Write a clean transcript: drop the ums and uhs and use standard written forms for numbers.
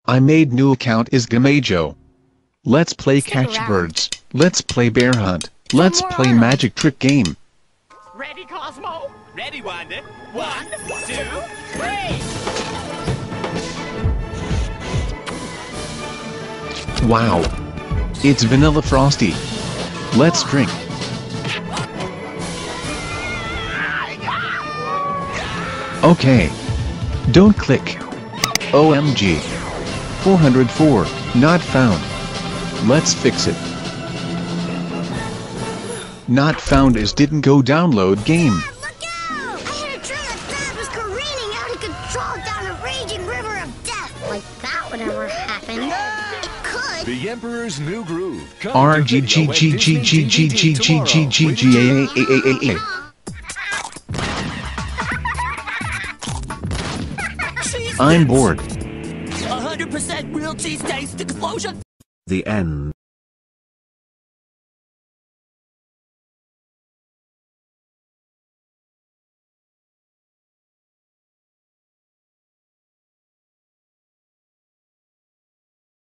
I made new account is Gamajo. Let's play catch birds. Let's play bear hunt. Let's play magic trick game. Ready, Cosmo? Ready, Wanda. 1, 2, 3. Wow. It's Vanilla Frosty. Let's drink. Okay. Don't click. OMG. 404, not found. Let's fix it. Not found is didn't go download game. Look out! I heard a train of thought was careening out of control down a raging river of death. Like that would ever happen. It could. The Emperor's New Groove. RGGGGGGGGGGGA. I'm bored. 100% real cheese taste explosion. The end.